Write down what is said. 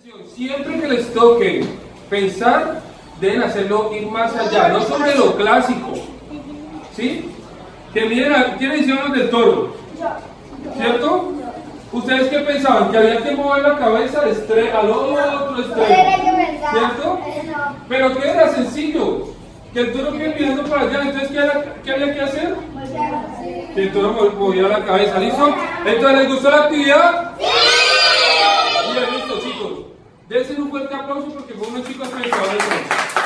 Siempre que les toque pensar, deben hacerlo ir más allá, no sobre lo clásico, ¿sí? Que miren, ¿quiénes hicieron los del toro? ¿Cierto? ¿Ustedes qué pensaban? Que había que mover la cabeza al otro extremo, ¿cierto? Pero que era sencillo, que el toro quede mirando para allá, entonces ¿qué había que hacer? Que el toro movía la cabeza, ¿listo? Entonces, ¿les gustó la actividad? ¡Sí! Bien, listo, chicos. Dense un fuerte aplauso porque fueron unos chicos pensadores.